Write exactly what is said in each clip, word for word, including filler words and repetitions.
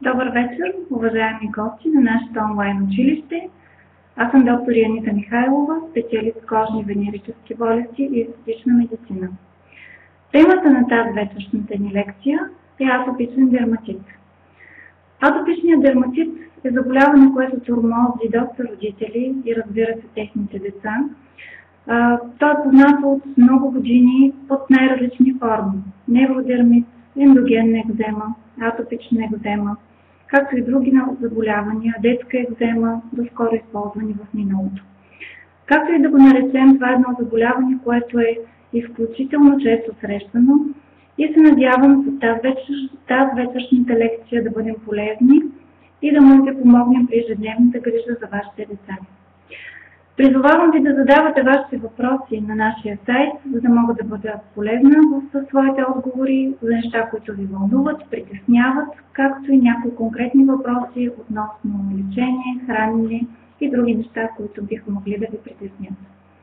Добър вечер, уважаеми гости на нашето онлайн училище. Аз съм доктор Янита Михайлова, специалист кожни венерически болести и естетична медицина. Темата на тази вечершната ни лекция е атопичен дерматит. Атопичният дерматит е заболяване, което тормози доста родители и, разбира се, техните деца. То е познато от много години под най-различни форми. Невродермит, ендогенна екзема, атопична екзема, както и други заболявания, детска екзема, доскоро използвани в миналото. Както и да го наречем, това е едно заболяване, което е изключително често срещано и се надявам за тази, вечер, тази вечершната лекция да бъдем полезни и да може да помогнем при ежедневната грижа за вашите деца. Призовавам ви да задавате вашите въпроси на нашия сайт, за да мога да бъда полезна в своите отговори за неща, които ви вълнуват, притесняват, както и някои конкретни въпроси относно лечение, хранене и други неща, които биха могли да ви притеснят.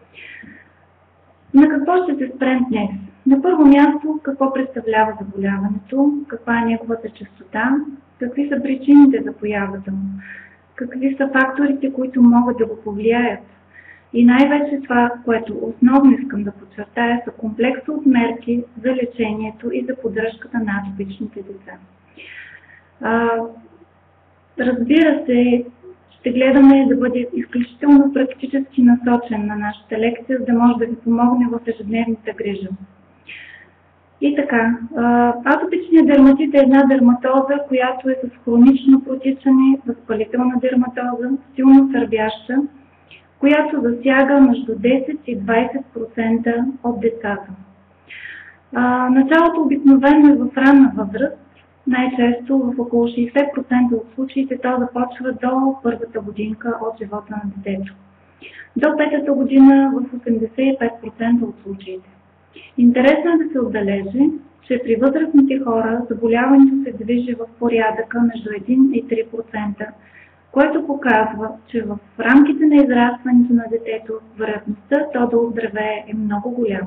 На какво ще се спрем днес? На първо място, какво представлява заболяването, каква е неговата честота, какви са причините за появата му, какви са факторите, които могат да го повлияят. И най-вече това, което основно искам да подчертая, са комплекса от мерки за лечението и за поддръжката на атопичните деца. А, разбира се, ще гледаме да бъде изключително практически насочен на нашата лекция, за да може да ви помогне в ежедневната грижа. И така, атопичният дерматит е една дерматоза, която е с хронично протичане, възпалителна дерматоза, силно сърбяща, която засяга между десет и двадесет процента от децата. А, началото обикновено е в ранна възраст, най-често в около шейсет процента от случаите то започва до първата годинка от живота на детето. До петата година в осемдесет и пет процента от случаите. Интересно е да се отбележи, че при възрастните хора заболяването се движи в порядъка между един и три процента, което показва, че в рамките на израстването на детето вероятността то да оздравее е много голяма.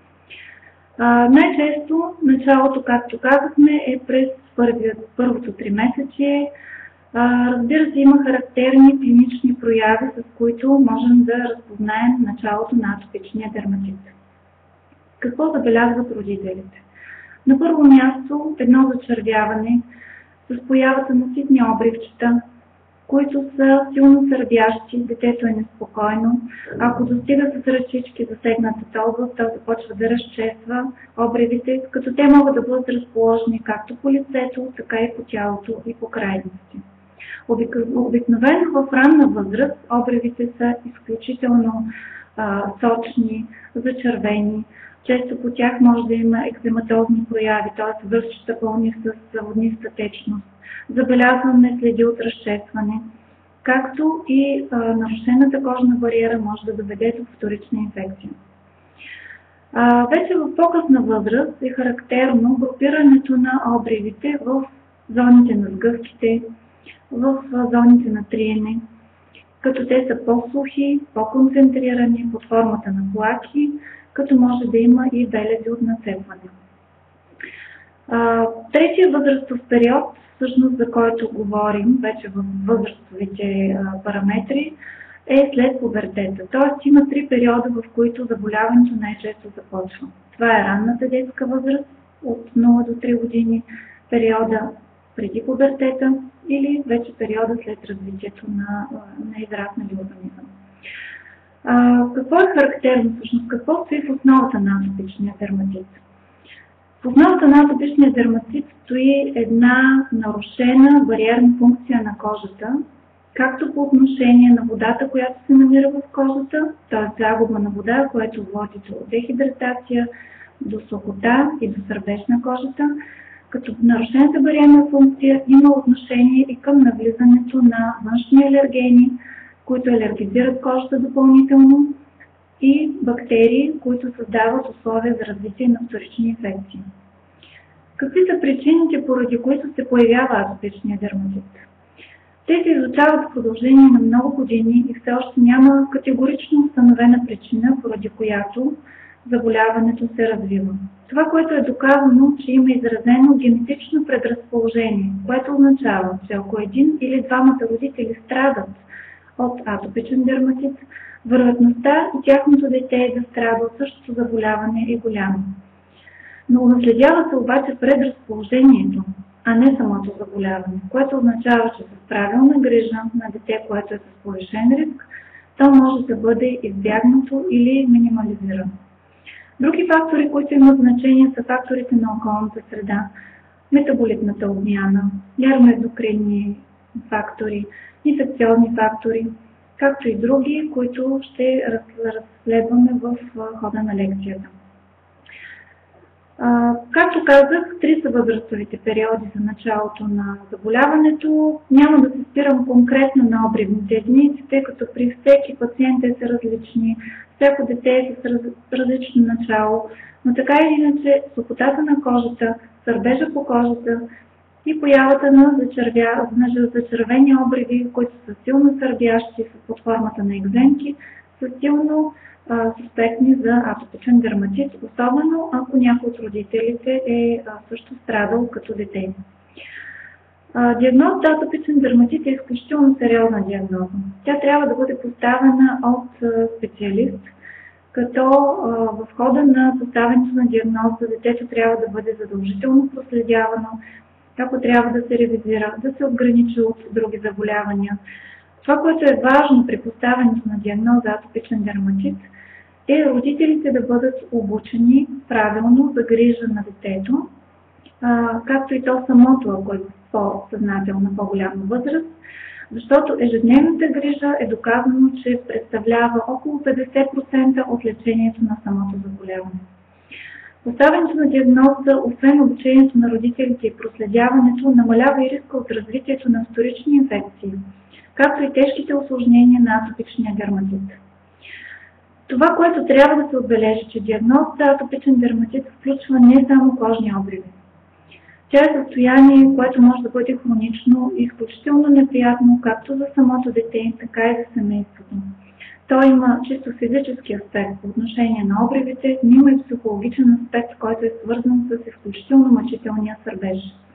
Най-често началото, както казахме, е през първото тримесечие. Разбира се, има характерни клинични прояви, с които можем да разпознаем началото на атопичния дерматит. Какво забелязват родителите? На първо място едно зачервяване с появата на ситни обривчета, които са силно сърбящи, детето е неспокойно. Ако достига с ръчички засегнатата област, то започва да разчества обривите, като те могат да бъдат разположени както по лицето, така и по тялото и по крайности. Обикновено в ранна възраст обривите са изключително а, сочни, зачервени. Често по тях може да има екзематозни прояви, т.е. връзчета пълни с водниста течност. Забелязваме следи от разчестване, както и а, нарушената кожна бариера може да доведе до вторична инфекция. А, вече в по-късна възраст е характерно групирането на обривите в зоните на сгъвките, в зоните на триене, като те са по-сухи, по-концентрирани под формата на плаки, като може да има и белези от нацепване. Третия възрастов период, всъщност за който говорим вече в възрастовите а, параметри, е след пубертета. Тоест има три периода, в които заболяването най-често започва. Това е ранната детска възраст от нула до три години, периода преди пубертета или вече периода след развитието на, на израснали организъм. А, какво е характерно всъщност? Какво стои в основата на атопичния дерматит? В основата на атопичния дерматит стои една нарушена бариерна функция на кожата, както по отношение на водата, която се намира в кожата, т.е. загуба на вода, което води до дехидратация, до сухота и до сърбеж на кожата, като нарушената бариерна функция има отношение и към навлизането на външни алергени, които алергизират кожата допълнително, и бактерии, които създават условия за развитие на вторични инфекции. Какви са причините, поради които се появява атопичния дерматит? Те се изучават в продължение на много години и все още няма категорично установена причина, поради която заболяването се развива. Това, което е доказано, че има изразено генетично предразположение, което означава, че ако един или двамата родители страдат от атопичен дерматит, вероятността и тяхното дете да страда от същото заболяване е голяма. Но наследява се обаче предразположението, а не самото заболяване, което означава, че с правилна грижа на дете, което е с повишен риск, то може да бъде избягнато или минимализирано. Други фактори, които имат значение, са факторите на околната среда, метаболитната обмяна, нервно-ендокринни фактори, инфекциозни фактори, както и други, които ще разследваме в хода на лекцията. Както казах, три са възрастовите периоди за началото на заболяването. Няма да се спирам конкретно на обривните единици, тъй като при всеки пациент те са различни, всяко дете е с раз, различно начало, но така или иначе сухотата на кожата, сърбежа по кожата и появата на, зачервя, на зачервени обриви, които са силно сърбящи под формата на екземки, са силно суспектни за атопичен дерматит, особено ако някой от родителите е а, също страдал като дете. Диагнозата атопичен дерматит е изключително сериозна диагноза. Тя трябва да бъде поставена от а, специалист, като а, в хода на поставянето на диагноза детето трябва да бъде задължително проследявано, ако трябва да се ревизира, да се отграничи от други заболявания. Това, което е важно при поставянето на диагноза атопичен дерматит, е родителите да бъдат обучени правилно за грижа на детето, а, както и то самото, ако е по-съзнателна, по-голяма възраст, защото ежедневната грижа е доказано, че представлява около петдесет процента от лечението на самото заболяване. Поставянето на диагноза, освен обучението на родителите и проследяването, намалява и риска от развитието на вторични инфекции, както и тежките усложнения на атопичния дерматит. Това, което трябва да се отбележи, че диагнозата атопичен дерматит включва не само кожни обриви. Тя е състояние, което може да бъде хронично и изключително неприятно както за самото дете, така и за семейството. То има чисто физически аспект по отношение на обривите, но има и психологичен аспект, който е свързан с изключително мъчителния сърбеж.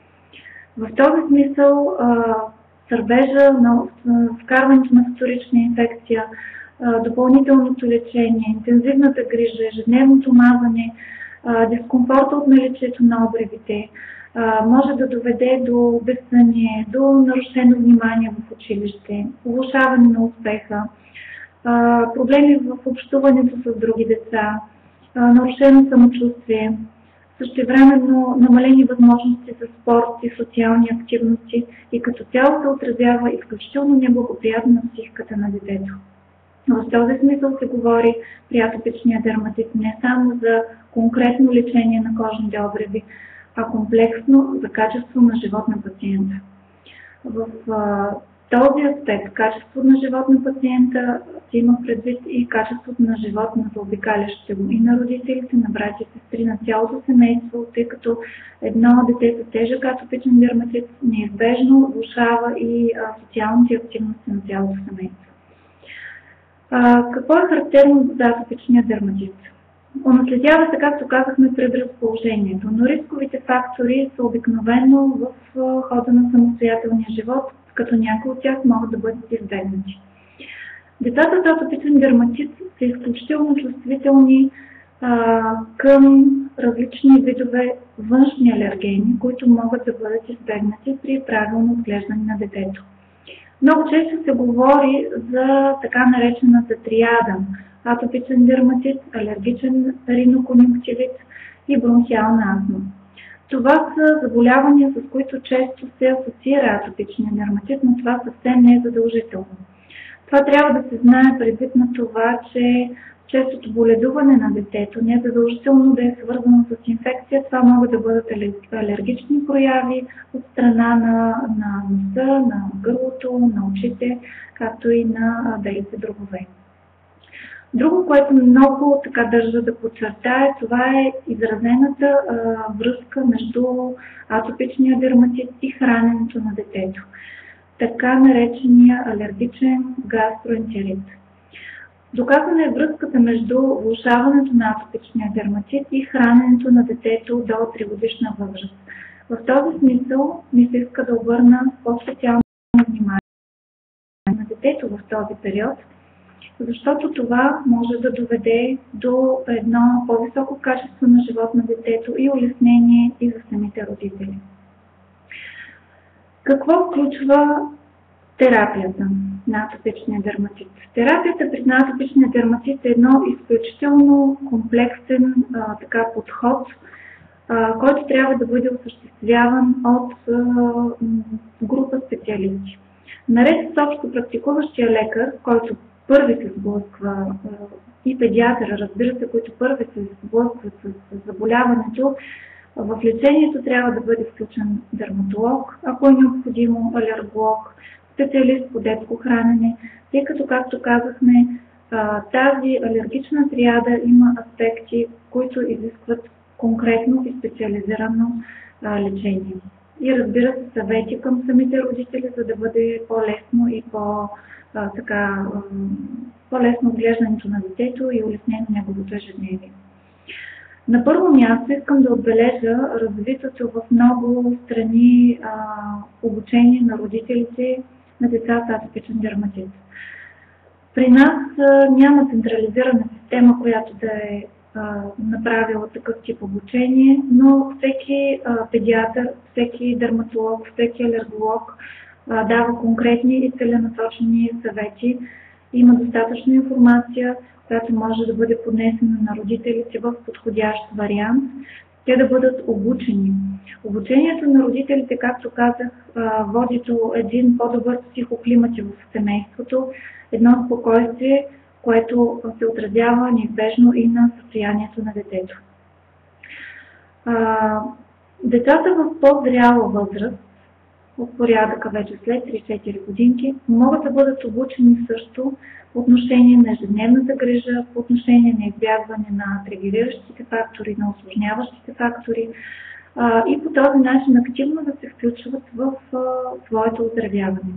В този смисъл сърбежа, на вкарването на вторична инфекция, допълнителното лечение, интензивната грижа, ежедневното мазане, дискомфорта от наличието на обривите може да доведе до безсъние, до нарушено внимание в училище, влошаване на успеха, проблеми в общуването с други деца, нарушено самочувствие, същевременно намалени възможности за спорт и социални активности и като цяло се отразява изключително неблагоприятно на психиката на детето. В този смисъл се говори при атопичния дерматит не само за конкретно лечение на кожните обриви, а комплексно за качество на живот на пациента. В а, този аспект, качество на живот на пациента, се има предвид и качеството на живот на заобикалящите го и на родителите, на братя и сестри, на цялото семейство, тъй като едно дете с тежък атопичен дерматит неизбежно влошава и а, социалните активности на цялото семейство. А, какво е характерно за атопичния дерматит? Унаследява се, както казахме, предразположението, но рисковите фактори са обикновено в хода на самостоятелния живот, като някои от тях могат да бъдат избегнати. Децата с атопичен дерматит са изключително чувствителни а, към различни видове външни алергени, които могат да бъдат избегнати при правилно отглеждане на детето. Много често се говори за така наречената триада – атопичен дерматит, алергичен риноконюнктивит и бронхиална астма. Това са заболявания, с които често се асоциира атопичния дерматит, но това съвсем не е задължително. Това трябва да се знае предвид на това, че честото боледуване на детето не е задължително да е свързано с инфекция. Това могат да бъдат алергични прояви от страна на, на носа, на гърлото, на очите, както и на белите дробове. Друго, което много така държа да подчертая, това е изразената а, връзка между атопичния дерматит и храненето на детето. Така наречения алергичен гастроентерит. Доказана е връзката между влошаването на атопичния дерматит и храненето на детето до тригодишна възраст. В този смисъл ми се иска да обърна по-специално внимание на детето в този период, защото това може да доведе до едно по-високо качество на живот на детето и улеснение и за самите родители. Какво включва терапията на атопичния дерматит? Терапията при атопичния дерматит е едно изключително комплексен а, така, подход, а, който трябва да бъде осъществяван от а, група специалисти. Наред с общо практикуващия лекар, който първи се сблъсква, и педиатъра, разбира се, които първи се сблъскват с заболяването, в лечението трябва да бъде включен дерматолог, ако е необходимо алерголог, специалист по детско хранене, тъй като, както казахме, тази алергична триада има аспекти, които изискват конкретно и специализирано лечение. И разбира се, съвети към самите родители, за да бъде по-лесно и по, а, така, по-лесно отглеждането на детето и улеснено неговото ежедневие. На първо място искам да отбележа развитото в много страни а, обучение на родителите на деца с атопичен дерматит. При нас а, няма централизирана система, която да е направила такъв тип обучение, но всеки а, педиатър, всеки дерматолог, всеки алерголог а, дава конкретни и целенасочени съвети. Има достатъчно информация, която може да бъде поднесена на родителите в подходящ вариант, те да бъдат обучени. Обучението на родителите, както казах, а, води до един по-добър психоклимат в семейството, едно спокойствие, което се отразява неизбежно и на състоянието на детето. А, децата в по-зряла възраст, от порядъка вече след три-четири годинки, могат да бъдат обучени също по отношение на ежедневната грижа, по отношение на избягване на тригериращите фактори, на усложняващите фактори а, и по този начин активно да се включват в а, своето оздравяване.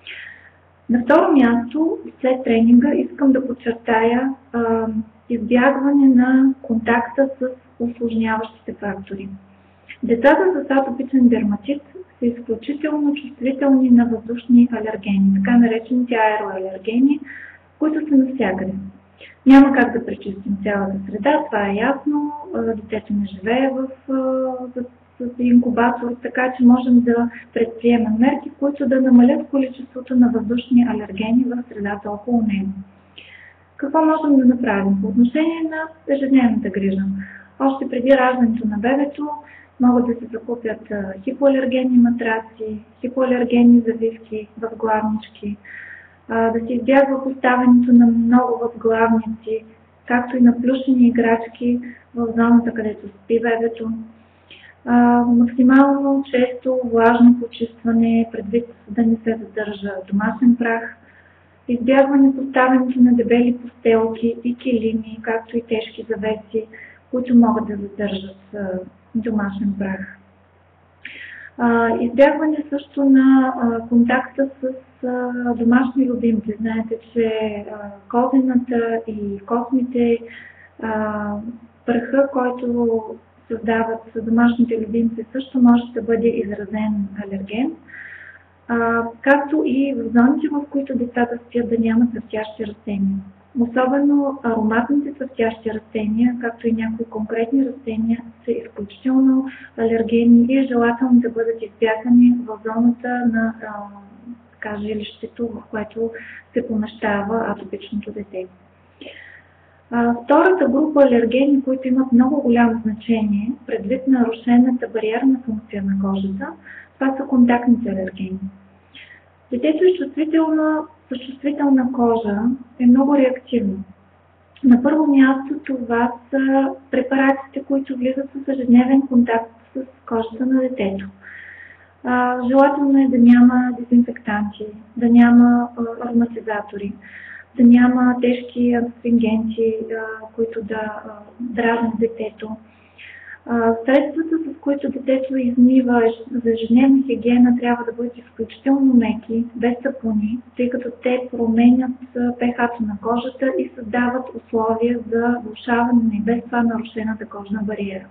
На второ място, след тренинга, искам да подчертая а, избягване на контакта с усложняващите фактори. Децата с атопичен дерматит са изключително чувствителни на въздушни алергени, така наречените аероалергени, които са навсякъде. Няма как да пречистим цялата среда, това е ясно, детето не живее в, в инкубатор, така че можем да предприемем мерки, които да намалят количеството на въздушни алергени в средата около него. Какво можем да направим? По отношение на ежедневната грижа. Още преди раждането на бебето могат да се закупят хипоалергенни матраци, хипоалергенни завивки в главнички, да се избягва поставянето на много възглавници, както и на плюшени играчки в зоната, където спи бебето. А, максимално често влажно почистване, предвид да не се задържа домашен прах, избягване поставянето на дебели постелки и килими, както и тежки завеси, които могат да задържат а, домашен прах. А, избягване също на а, контакта с а, домашни любимци. Знаете, че а, козината и космите, а, праха, който създават домашните любимци, също може да бъде изразен алерген, а, както и в зоните, в които децата спят, да нямат цъфтящи растения. Особено ароматните цъфтящи растения, както и някои конкретни растения, са изключително алергени и е желателно да бъдат избягани в зоната на а, така, жилището, в което се помещава атопичното дете. А, втората група алергени, които имат много голямо значение, предвид нарушената бариерна функция на кожата, това са контактните алергени. Детето е чувствителна, с чувствителна кожа е много реактивно. На първо място това са препаратите, които влизат с ежедневен контакт с кожата на детето. А, желателно е да няма дезинфектанти, да няма а, ароматизатори, да няма тежки астрингенти, които да дразнят детето. Средствата, с които детето измива за ежедневна хигиена, трябва да бъдат изключително меки, без сапуни, тъй като те променят пH на кожата и създават условия за влошаване на и без това нарушената кожна бариера.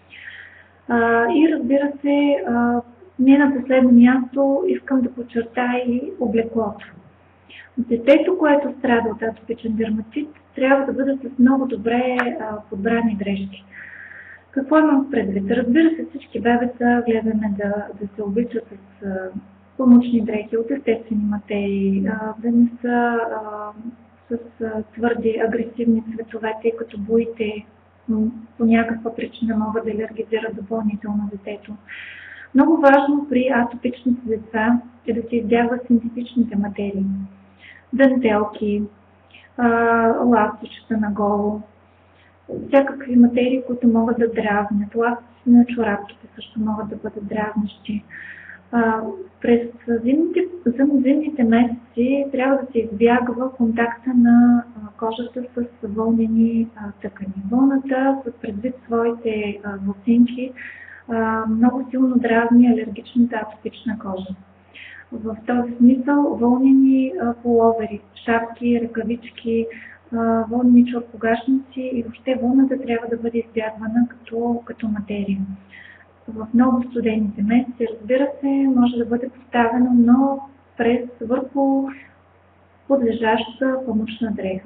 И разбира се, не на последно място искам да подчертая и облеклото. Детето, което страда от атопичен дерматит, трябва да бъде с много добре подбрани дрежки. Какво имам предвид? Разбира се, всички бебета гледаме да, да се обличат с а, помощни дрехи от естествени материи, а, да не са а, с а, твърди, агресивни цветове, тъй като боите по някаква причина могат да алергизират допълнително детето. Много важно при атопичните деца е да се избягват синтетичните материи. Дантелки, а, ластичета наголо, всякакви материи, които могат да дразнят. Ластици на чорапките също могат да бъдат дразнещи. А, през зимните, зимните месеци трябва да се избягва контакта на кожата с вълнени а, тъкани. Вълната, с предвид своите а, власинки, а, много силно дразни алергичната атопична кожа. В този смисъл вълнени а, пуловери, шапки, ръкавички, вълнени чорпогашници и въобще вълната трябва да бъде избягвана като, като материя. В много студените месеци, разбира се, може да бъде поставено, но през върху подлежаща помощна дреха.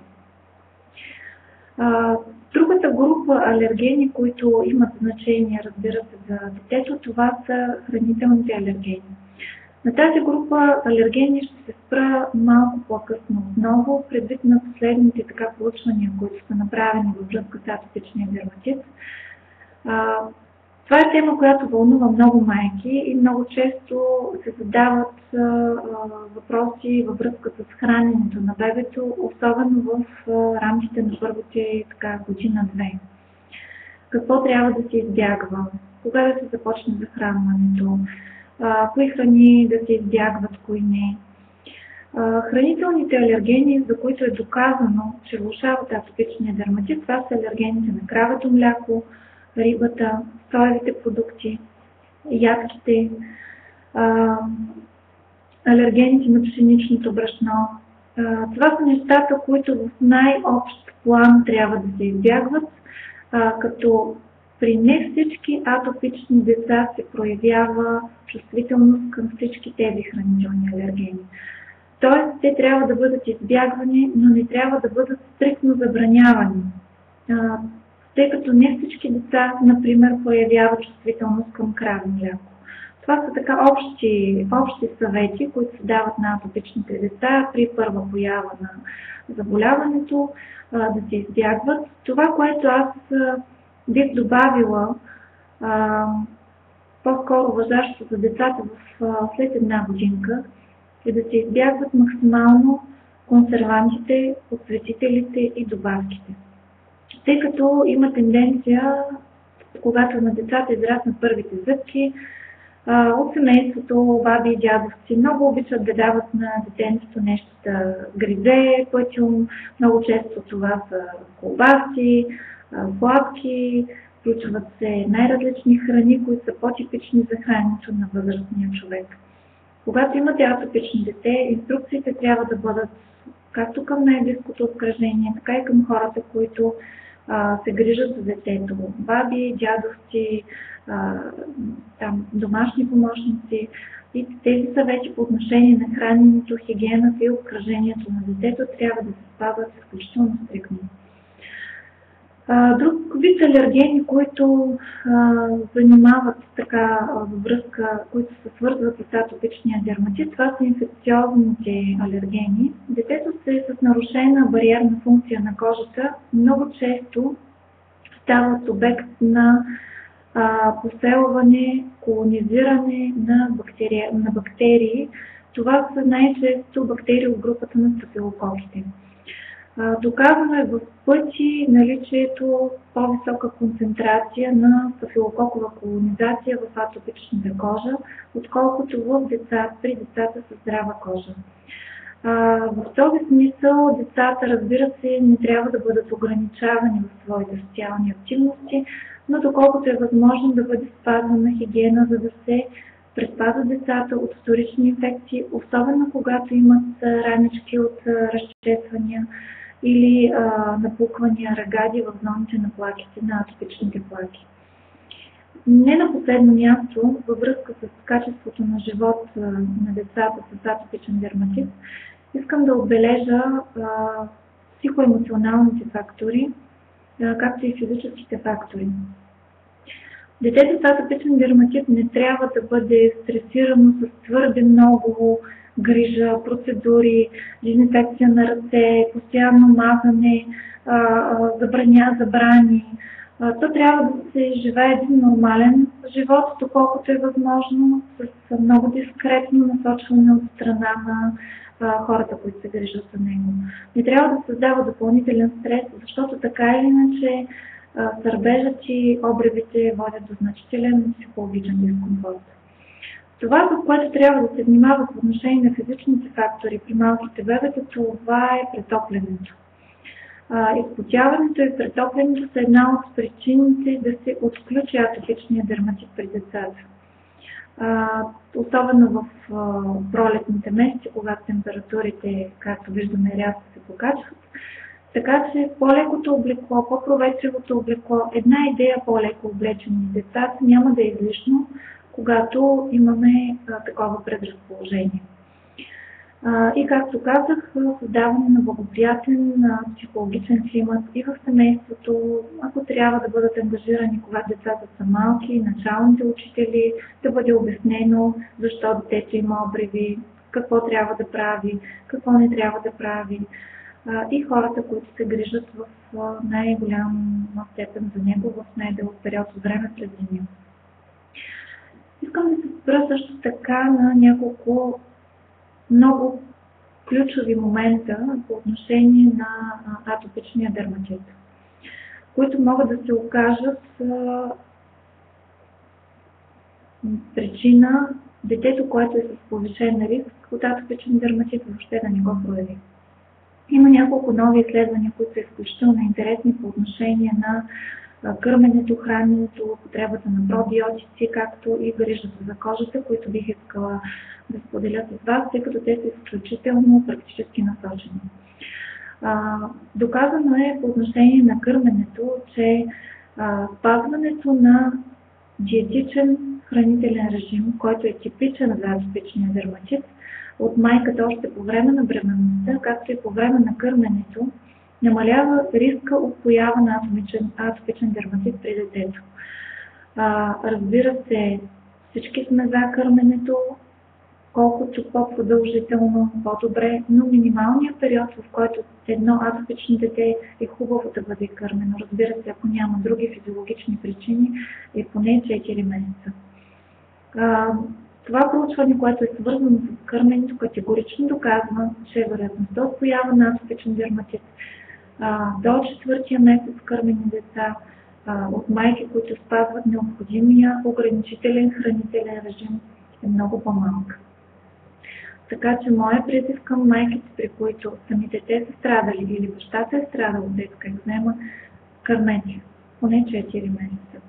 Другата група алергени, които имат значение, разбира се, за детето, това са хранителните алергени. На тази група алергени ще се спра малко по-късно отново, предвид на последните така проучвания, които са направени във връзка с атопичния дерматит. Това е тема, която вълнува много майки и много често се задават а, въпроси във връзка с храненето на бебето, особено в а, рамките на първите така, година-две. Какво трябва да се избягва? Кога да се започне захранването? А, кои храни да се избягват, кои не? А, хранителните алергени, за които е доказано, че влошават атопичния дерматит, това са алергените на кравето мляко, рибата, соевите продукти, ядките, а, алергените на пшеничното брашно. А, това са нещата, които в най-общ план трябва да се избягват, а, като при не всички атопични деца се проявява чувствителност към всички тези хранителни алергени. Тоест, те трябва да бъдат избягвани, но не трябва да бъдат стриктно забранявани. А, тъй като не всички деца, например, проявяват чувствителност към кравно мляко. Това са така общи, общи съвети, които се дават на атопичните деца при първа поява на заболяването, а, да се избягват. Това, което аз а, бих добавила, а, по-скоро важащо за децата в, а, след една годинка, е да се избягват максимално консервантите, подсветителите и добавките. Тъй като има тенденция, когато на децата израснат първите зъбки, от семейството, баби и дядовци много обичат да дават на детенцето нещо да гризе пътюм. Много често това са колбаси, сладки, включват се най-различни храни, които са по-типични за храненето на възрастния човек. Когато имате атопично дете, инструкциите трябва да бъдат както към най-близкото обкръжение, така и към хората, които а, се грижат за детето. Баби, дядовци, а, там, домашни помощници. И тези съвети по отношение на храненето, хигиената и обкръжението на детето трябва да се спазват изключително стриктно. Друг вид алергени, които а, занимават така във връзка, които се свързват с атопичния дерматит, това са инфекциозните алергени. Детето се с нарушена бариерна функция на кожата много често стават обект на а, поселване, колонизиране на, бактерии, на бактерии. Това са най-често бактерии от групата на стафилококите. Доказано е в пъти наличието по-висока концентрация на стафилококова колонизация в атопичната кожа, отколкото в деца, при децата с здрава кожа. А, в този смисъл децата, разбира се, не трябва да бъдат ограничавани в своите социални активности, но доколкото е възможно да бъде спазвана хигиена, за да се предпазват децата от вторични инфекции, особено когато имат ранички от разчесвания или а, напуквания, рагади в зоните на плаките, на атопичните плаки. Не на последно място, във връзка с качеството на живот а, на децата с атопичен дерматит, искам да отбележа а, психоемоционалните фактори, а, както и физическите фактори. Детето с атопичен дерматит не трябва да бъде стресирано с твърде много грижа, процедури, дезинфекция на ръце, постоянно мазане, забраня, забрани. То трябва да се живее един нормален живот, доколкото е възможно, с много дискретно насочване от страна на хората, които се грижат за него. Не трябва да създава допълнителен стрес, защото така или иначе сърбежът и обревите водят до значителен психологичен дискомфорт. Това, за което трябва да се внимава по отношение на физичните фактори при малките бебета, това е претоплянето. Изпотяването и претоплянето са една от причините да се отключи атопичния дерматит при децата. Особено в пролетните месеци, когато температурите, както виждаме, рязко се покачват. Така че по-лекото облекло, по-проветривото облекло, една идея по-леко облечени децата няма да е излишно, когато имаме а, такова предразположение. А, и както казах, създаване на благоприятен а, психологичен климат и в семейството, ако трябва да бъдат ангажирани, когато децата са малки, началните учители, да бъде обяснено защо детето има обреви, какво трябва да прави, какво не трябва да прави. И хората, които се грижат в най-голяма степен за него в най-дълъг период от време през деня. Искам да се спра също така на няколко много ключови момента по отношение на атопичния дерматит, които могат да се окажат причина детето, което е с повишен риск от атопичен дерматит, въобще да не го прояви. Има няколко нови изследвания, които са изключително интересни по отношение на кърменето, храненето, употребата на пробиотици, както и грижата за кожата, които бих искала да споделя с вас, тъй като те са изключително практически насочени. А, доказано е по отношение на кърменето, че а, спазването на диетичен хранителен режим, който е типичен за атопичния дерматит, от майката още по време на бременността, както и по време на кърменето, намалява риска от поява на атопичен, атопичен дерматит при детето. А, разбира се, всички сме за кърменето, колкото по-продължително, по-добре, но минималният период, в който едно атопично дете е хубаво да бъде кърмено, разбира се, ако няма други физиологични причини, е поне четири месеца. А, Това проучване, което е свързано с кърменето, категорично доказва, че вероятността от поява на атопичен дерматит а, до четвъртия месец кърмени деца а, от майки, които спазват необходимия ограничителен хранителен режим, е много по-малка. Така че моя призив към майките, при които самите те са страдали или бащата е страдал от детска екзема, кърмете поне четири месеца.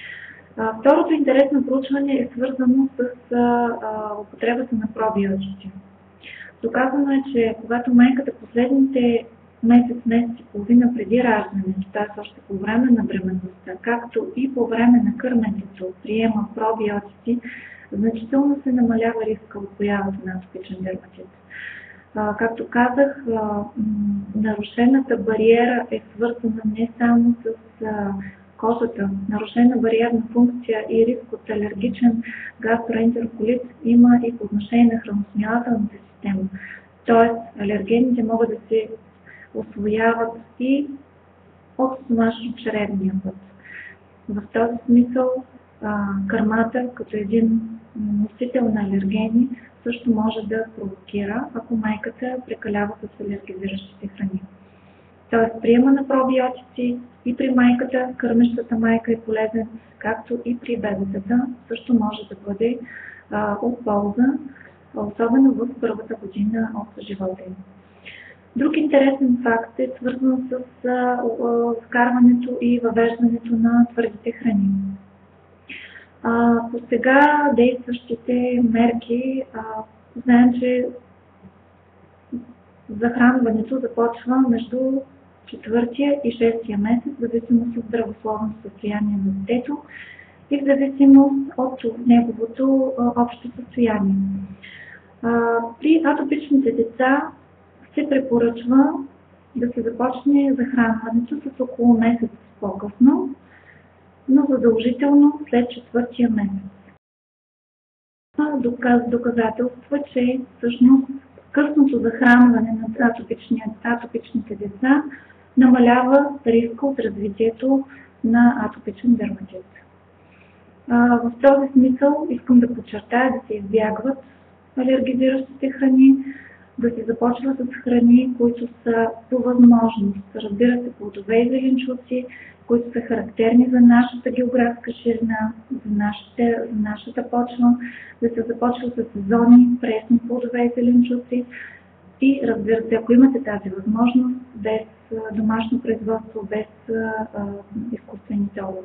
Второто интересно проучване е свързано с а, а, употребата на пробиотици. Доказано е, че когато майката последните месец, месец и половина преди раждането, т.е. още по време на бременността, както и по време на кърменето, приема пробиотици, значително се намалява риска от появата на атопичен дерматит. А, както казах, а, нарушената бариера е свързана не само с а, кожата, нарушена бариерна функция и риск от алергичен гастроентероколит има и по отношение на храносмилателната система. Тоест, алергените могат да се усвояват и от стомашно-чревния път. В този смисъл, кърмата, като един носител на алергени, също може да провокира, ако майката прекалява с алергизиращите храни. Тоест, приема на пробиотици и при майката, кърмещата майка е полезен, както и при бебетата, също може да бъде а, от полза. особено в първата година от живота им. Друг интересен факт е свързан с вкарването и въвеждането на твърдите храни. По сега действащите мерки знаем, че захранването започва между четвъртия и шестия месец, в зависимост от здравословното състояние на детето и в зависимост от неговото общо състояние. При атопичните деца се препоръчва да се започне захранването с около месец по-късно, но задължително след четвъртия месец. Доказателства, че всъщност късното захранване на атопичните деца намалява риска от развитието на атопичен дерматит. В този смисъл искам да подчертая да се избягват алергизиращите храни, да се започва с храни, които са по възможност, разбира се, плодове и зеленчуци, които са характерни за нашата географска ширина, за, нашите, за нашата почва, да се започва с сезонни пресни плодове и зеленчуци и, разбира се, ако имате тази възможност, без домашно производство, без а, изкуствени толове.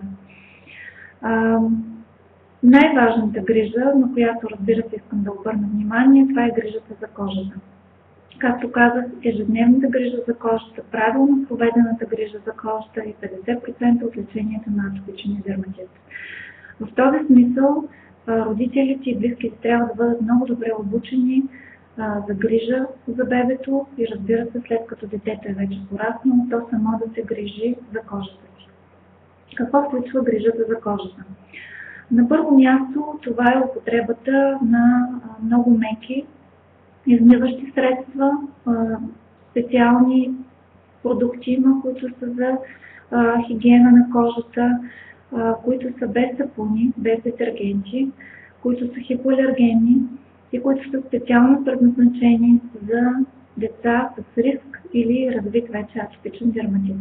Най-важната грижа, на която, разбира се, искам да обърна внимание, това е грижата за кожата. Както казах, ежедневната грижа за кожата, правилно проведената грижа за кожата е петдесет процента от лечението на атопичния дерматит. В този смисъл родителите и близките трябва да бъдат много добре обучени за грижа за бебето и, разбира се, след като детето е вече пораснало, то само да се грижи за кожата си. Какво включва грижата за кожата? На първо място това е употребата на много меки измиващи средства, специални продукти има, които са за хигиена на кожата, които са без сапуни, без детергенти, които са хипоалергенни и които са специално предназначени за деца с риск или развит вече атопичен дерматит.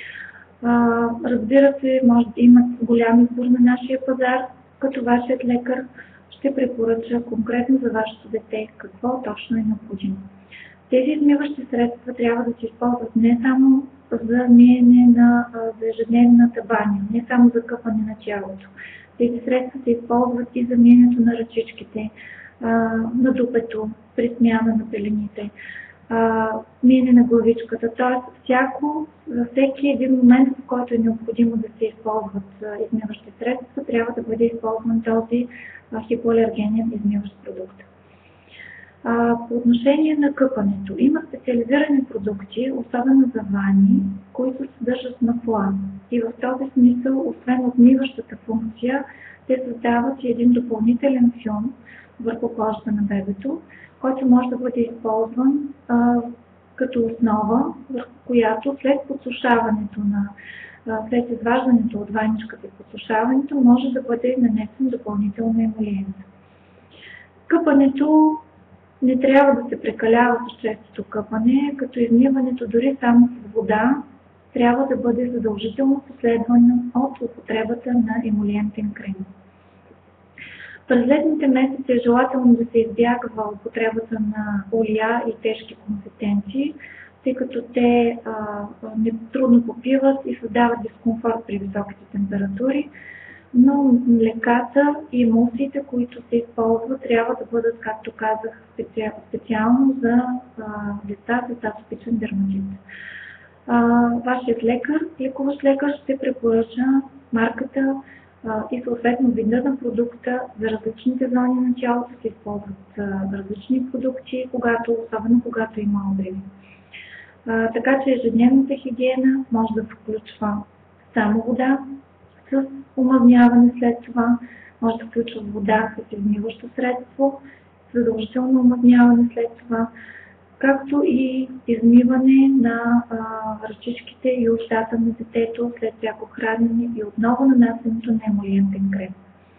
Разбира се, може да имат голям избор на нашия пазар, като вашият лекар ще препоръча конкретно за вашето дете какво точно е необходимо. Тези измиващи средства трябва да се използват не само за миене на за ежедневната баня, не само за къпане на тялото. Тези средства се използват и за миенето на ръчичките, на дупето, при смяна на пелените, миене на главичката. Т.е. всяко, за всеки един момент, в който е необходимо да се използват измиващи средства, трябва да бъде използван този хипоалергенен измиващ продукт. По отношение на къпането, има специализирани продукти, особено за вани, които съдържат масла. И в този смисъл, освен отмиващата функция, те създават и един допълнителен филм върху кожата на бебето, който може да бъде използван а, като основа, върху която след подсушаването на след изваждането от ваничката и подсушаването може да бъде нанесен допълнително емулиент. Къпането не трябва да се прекалява с честото къпане, като измиването дори само с вода трябва да бъде задължително последвано от употребата на емулиентен крем. През летните месеци е желателно да се избягва употребата на олия и тежки консистенции, тъй като те а, не трудно попиват и създават дискомфорт при високите температури, но млеката и емулсиите, които се използват, трябва да бъдат, както казах, специ... специално за а, деца с атопичен дерматит. А, вашият лекар, лекуващ лекар ще препоръча марката а, и съответно вида на продукта. За различните зони на тялото се използват а, различни продукти, когато, особено когато има обриви. А, така че ежедневната хигиена може да включва само вода с омазняване след това, може да включва вода с измиващо средство, задължително омазняване след това, както и измиване на а, ръчичките и устата на детето след всяко хранене и отново нанасянето на емулиентен крем.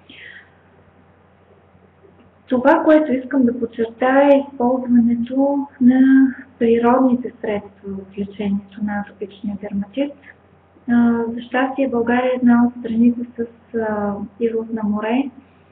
Това, което искам да подчертая, е използването на природните средства в лечението на атопичния дерматит. За щастие, България е една от страните с излъз на море,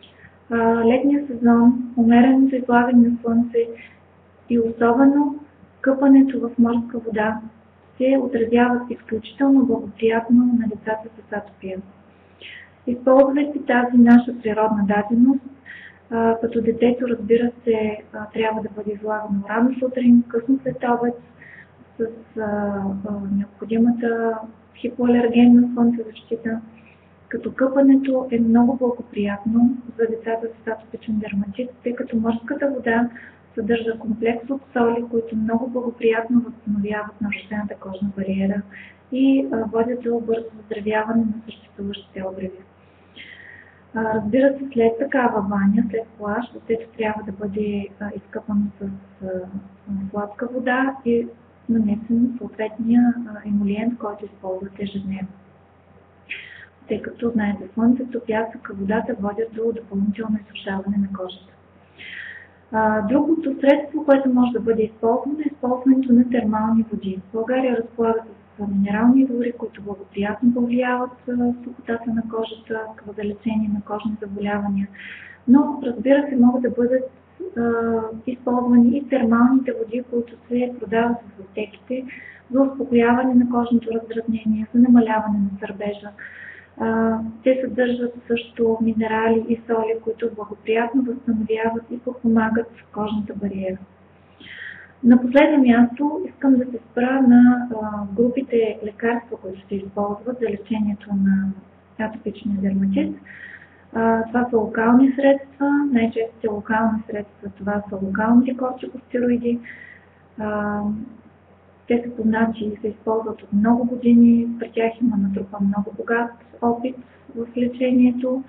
Летния сезон, умереното излагане на слънце и особено къпането в морска вода се отразяват изключително благоприятно на децата с атопия. Използвайки тази наша природна даденост, като детето, разбира се, трябва да бъде излагано рано сутрин, късно след обед, с а, а, необходимата хипоалергенна слънцезащита, като къпането е много благоприятно за децата с атопичен дерматит, тъй като морската вода съдържа комплекс от соли, които много благоприятно възстановяват нарушената кожна бариера и а, водят до бързо оздравяване на съществуващите обриви. А, разбира се, след такава баня, след плаж, детето трябва да бъде а, изкъпано с а, сладка вода и нанесен съответния емолиент, който използвате ежедневно. Тъй като, знаете, слънцето, пясъка, водата водят до допълнително изсушаване на кожата. А, другото средство, което може да бъде използвано, е използването на термални води. В България разполага с минерални извори, които благоприятно повлияват сухотата на кожата, за лечение на кожни заболявания, но, разбира се, могат да бъдат използвани и термалните води, които се продават в аптеките за успокояване на кожното раздразнение, за намаляване на сърбежа. Те съдържат също минерали и соли, които благоприятно възстановяват и подпомагат кожната бариера. На последно място искам да се спра на групите лекарства, които се използват за лечението на атопичния дерматит. Това са локални средства, най-честите локални средства това са локалните кортикостероиди. Те са познати и се използват от много години, при тях има натрупан много богат опит в лечението.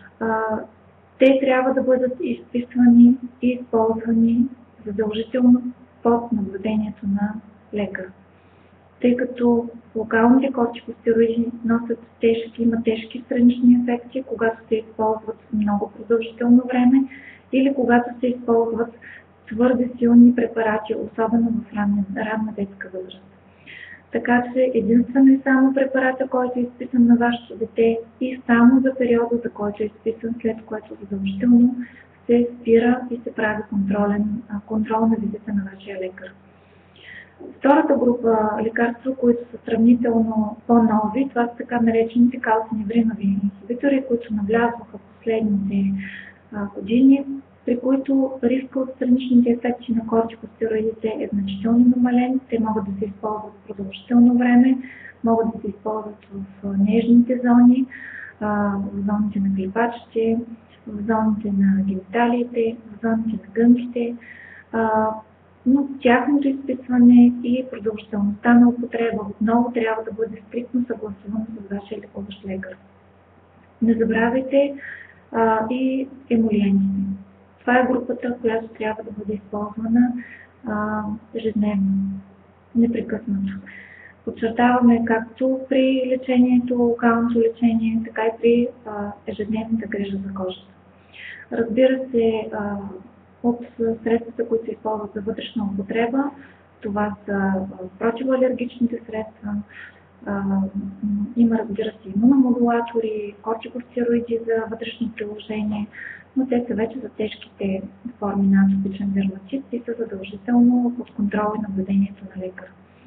Те трябва да бъдат изписвани и използвани задължително под наблюдението на лекар. Тъй като локалните кортикостероиди носят тежки, има тежки странични ефекти, когато се използват много продължително време или когато се използват твърде силни препарати, особено в ранна, ранна детска възраст. Така че единствено и само препарата, който е изписан на вашето дете и само за периода, за който е изписан, след което задължително се спира и се прави контролен, контролна визита на вашия лекар. Втората група лекарства, които са сравнително по-нови, това са така наречените калциневринови инхибитори, които навлязоха в последните а, години, при които риска от страничните ефекти на кортикостероидите е значително намален. Те могат да се използват продължително време, могат да се използват в нежните зони, а, в зоните на клепачите, в зоните на гениталиите, в зоните на гънките. А, но тяхното изписване и продължителността на употреба отново трябва да бъде стриктно съгласувано с вашия лекуващ лекар. Не забравяйте а, и емолиентите. Това е групата, която трябва да бъде използвана а, ежедневно, непрекъснато. Подчертаваме както при лечението, локалното лечение, така и при а, ежедневната грижа за кожата. Разбира се, а, от средствата, които се използват за вътрешна употреба, това са противоалергичните средства, а, има, разбира се, имуномодулатори, кортикостероиди за вътрешно приложение, но те са вече за тежките форми на атопичен дерматит и са задължително под контрол и наблюдението на лекар.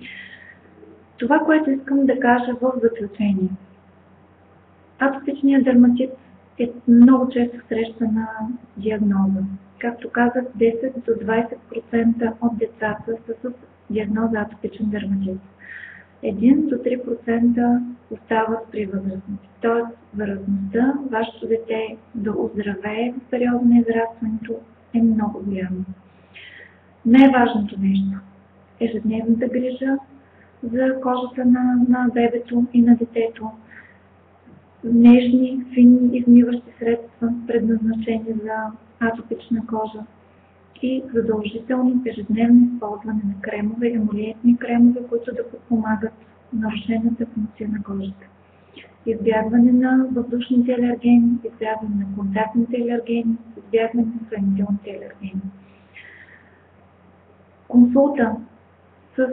Това, което искам да кажа в заключение. Атопичният дерматит е много често срещана диагноза. Както казах, десет до двадесет процента от децата са с диагноза атопичен дерматит. един до три процента остават при възрастните. Тоест, вероятността вашето дете да оздравее в периода на израстването е много голяма. Най-важното нещо – ежедневната грижа за кожата на, на бебето и на детето, нежни, финни измиващи средства, предназначени за атопична кожа и задължително ежедневно използване на кремове, емолиентни кремове, които да подпомагат нарушената функция на кожата. Избягване на въздушните алергени, избягване на контактните алергени, избягване на хранителните алергени. Консулта с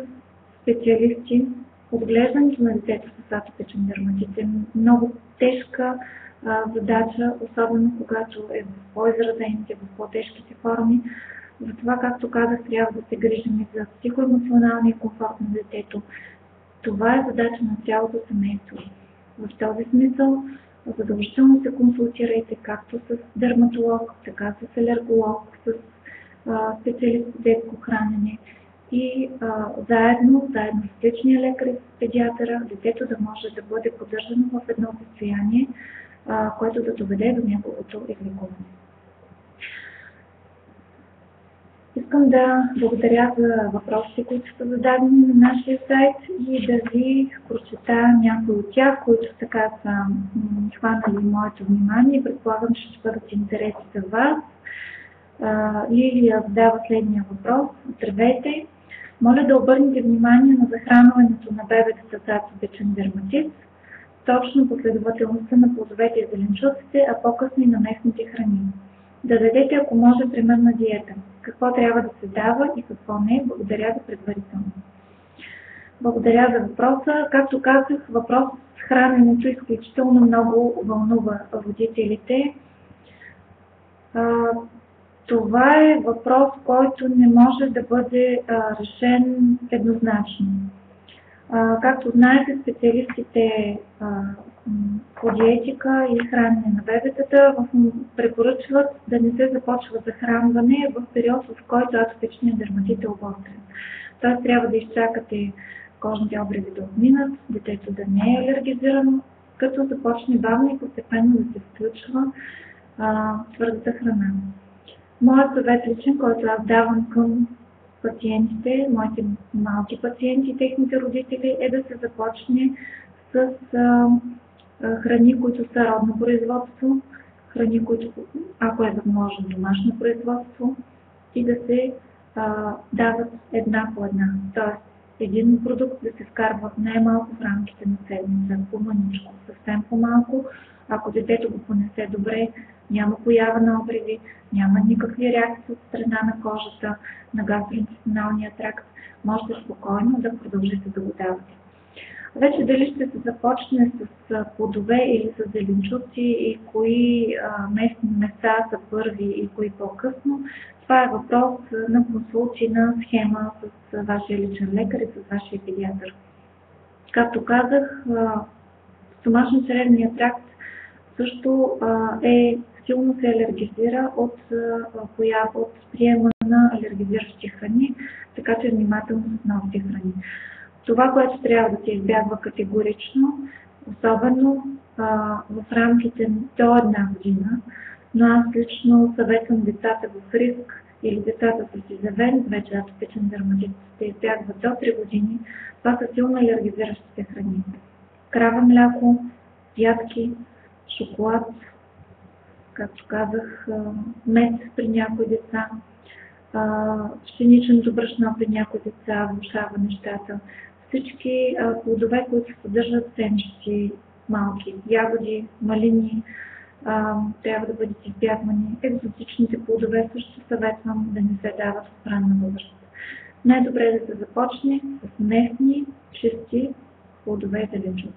специалисти, отглеждането на детето с атопичен дерматит е много тежка а, задача, особено когато е в по-изразените, в по-тежките форми. Затова, както казах, трябва да се грижим и за психоемоционалния комфорт на детето. Това е задача на цялото семейство. В този смисъл задължително се консултирайте както с дерматолог, така с алерголог, с а, специалист по детско хранене и а, заедно, заедно с личния лекар и с педиатъра, детето да може да бъде поддържано в едно състояние, а, което да доведе до неговото излекуване. Искам да благодаря за въпросите, които са зададени на нашия сайт и да ви прочета някои от тях, които така са хванали моето внимание. Предполагам, че ще бъдат интересни за вас. Лилия задава следния въпрос. Здравейте! Моля да обърнете внимание на захранването на бебетата с атопичен дерматит, точно последователността на плодовете и зеленчуците, а по-късно и на местните храни. Да дадете, ако може, примерна диета. Какво трябва да се дава и какво не. Благодаря за предварително. Благодаря за въпроса. Както казах, въпросът с храненето изключително много вълнува родителите. Това е въпрос, който не може да бъде решен еднозначно. Както знаете, специалистите по диетика и хранене на бебетата препоръчват да не се започва захранване в период, в който атопичният дерматит е обострен. Тоест трябва да изчакате кожните обреди да отминат, детето да не е алергизирано, като започне бавно и постепенно да се включва а, твърдата храна. Моят съвет личен, който аз давам към пациентите, моите малки пациенти и техните родители, е да се започне с а, храни, които са родно производство, храни, които, ако е възможно, домашно производство, и да се а, дават една по една. Тоест, един продукт да се вкарва най-малко в рамките на седмица, по-маничко, съвсем по-малко. Ако детето го понесе добре, няма поява на обреди, няма никакви реакции от страна на кожата, на гастроинтестиналния тракт, можете спокойно да продължите да го давате. Вече дали ще се започне с плодове или с зеленчуци и кои а, местни места са първи и кои по-късно, това е въпрос на консулти, на схема с вашия личен лекар и с вашия педиатър. Както казах, стомашно-чревният тракт също а, е силно се алергизира от поява, от приема на алергизиращи храни, така че внимателно с новите храни. Това, което трябва да се избягва категорично, особено а, в рамките до една година, но аз лично съветвам децата в риск или децата с изявен вече атопичен дерматит се избягват до три години. Това са силно алергизиращите храни. Крава мляко, ядки, шоколад, както казах, мед при някои деца, пшеничен брашно при някои деца, влошава нещата. Всички плодове, които съдържат семчици малки, ягоди, малини, а, трябва да бъдат избягвани. Екзотичните плодове също съветвам да не се дават в ранна възраст. Най-добре е да се започне с местни, чисти плодове и зеленчуци.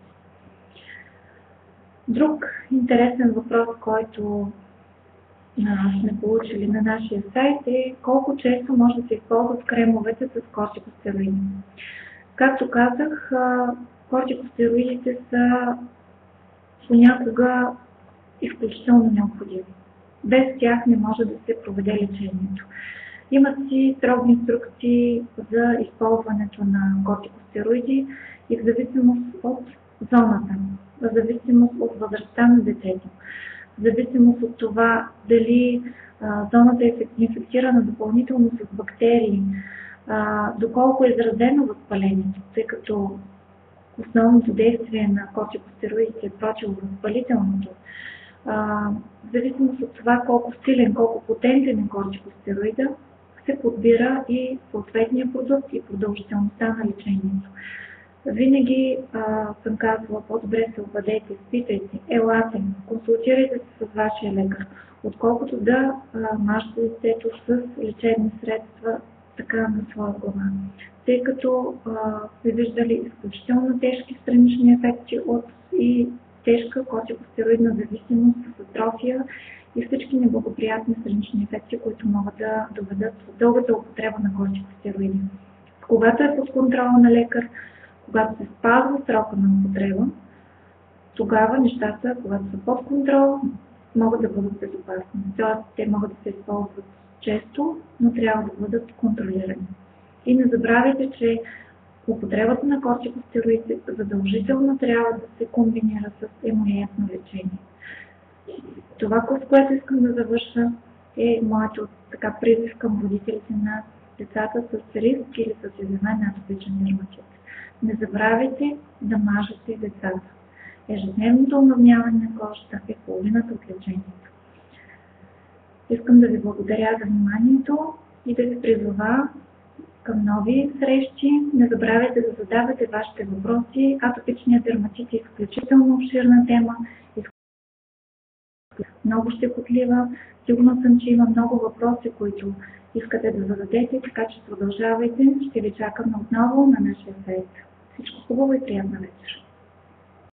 Друг интересен въпрос, който а, сме получили на нашия сайт е колко често може да се използват кремовете с кортикостероиди. Както казах, кортикостероидите са понякога изключително необходими. Без тях не може да се проведе лечението. Имат си строги инструкции за използването на кортикостероиди и в зависимост от зоната, в зависимост от възрастта на детето, в зависимост от това дали а, зоната е инфектирана допълнително с бактерии, а, доколко е изразено възпалението, тъй като основното действие на кортикостероидите е противовъзпалителното. В зависимост от това колко силен, колко потентен е кортикостероида, се подбира и съответния продукт и продължителността на лечението. Винаги а, съм казвала, по-добре се обадете, спитайте, елате, консултирайте се с вашия лекар, отколкото да а, мажете детето с лечебни средства така на своя глава. Тъй като а, сме виждали изключително тежки странични ефекти от и тежка кортикостероидна зависимост с атрофия и всички неблагоприятни странични ефекти, които могат да доведат до дългата употреба на кортикостероиди. Когато е под контрола на лекар, когато се спазва срока на употреба, тогава нещата, когато са под контрол, могат да бъдат безопасни. Тоест, те могат да се използват често, но трябва да бъдат контролирани. И не забравяйте, че употребата на кортикостероиди задължително трябва да се комбинира с емулиентно лечение. Това, с което искам да завърша, е моето така призив към родителите на децата с риск или с изявен атопичен дерматит. Не забравяйте да мажете децата. Ежедневното умравняване на кожата е половината от лечението. Искам да ви благодаря за вниманието и да ви призова към нови срещи. Не забравяйте да задавате вашите въпроси. Атопичният дерматит е изключително обширна тема, много щекотлива. Сигурно съм, че има много въпроси, които искате да зададете, така че продължавайте. Ще ви чакам отново на нашия сайт. Всичко хубаво и приятна вечер!